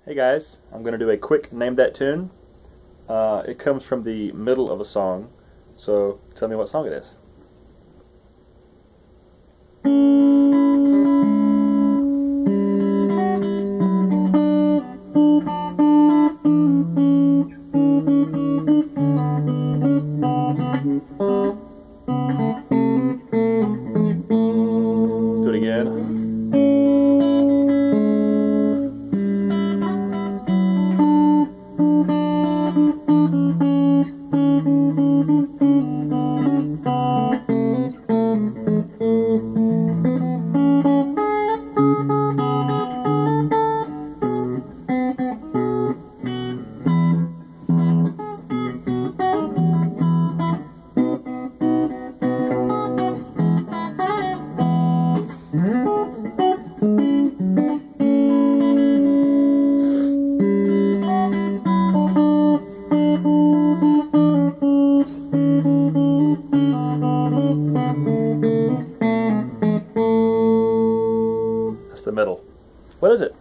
Hey guys, I'm going to do a quick Name That Tune. It comes from the middle of a song, so tell me what song it is. Let's do it again. That's the middle. What is it?